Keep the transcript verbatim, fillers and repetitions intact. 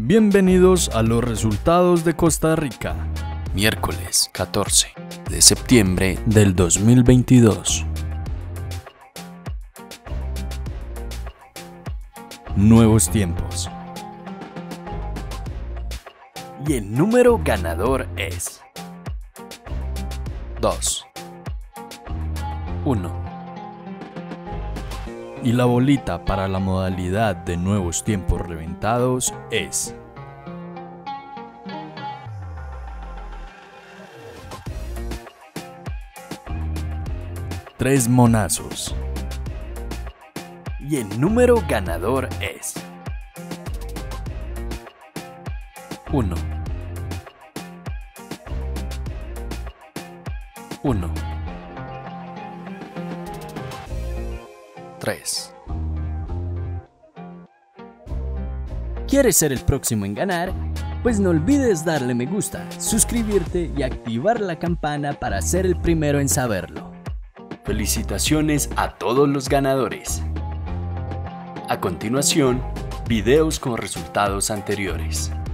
Bienvenidos a los resultados de Costa Rica, miércoles catorce de septiembre del dos mil veintidós. Nuevos tiempos. Y el número ganador es dos, uno. Y la bolita para la modalidad de nuevos tiempos reventados es tres monazos. Y el número ganador es uno, uno, tres. ¿Quieres ser el próximo en ganar? Pues no olvides darle me gusta, suscribirte y activar la campana para ser el primero en saberlo. Felicitaciones a todos los ganadores. A continuación, videos con resultados anteriores.